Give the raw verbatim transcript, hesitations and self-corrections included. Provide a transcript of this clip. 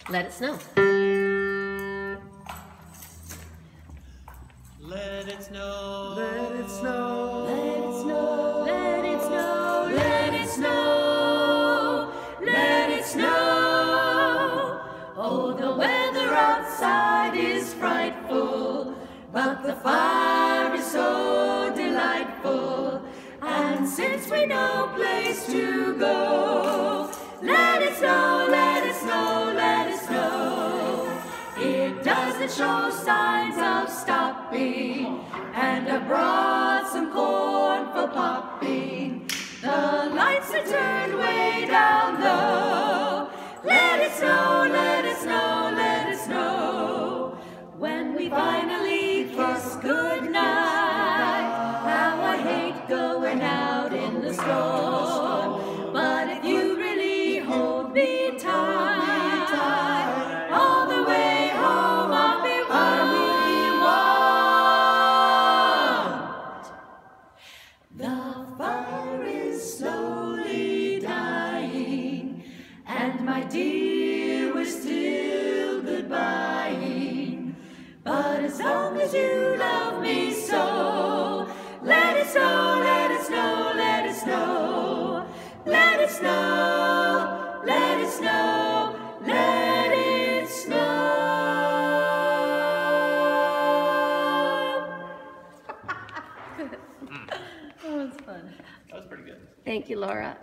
Let it snow. Let it snow. Let it snow. Let it snow. Let it snow. Let it snow. Let it snow. Oh, the weather outside is frightful, but the fire is so delightful. And since we no place to go, let it snow, let it snow, let it snow. It doesn't show signs of stopping, and I brought some corn for popping. The lights are turned way down low. Let it snow, let it snow, let it snow. When we finally kiss goodnight, how I hate going out in the storm. But if you really hold me tight, all the way home I'll be warm. The fire is slowly dying, and my dear, we're still goodbying. But as long as you love me so, let it snow, let it snow, let it snow. Let it snow, let it snow, let it snow. That was fun. That was pretty good. Thank you, Laura.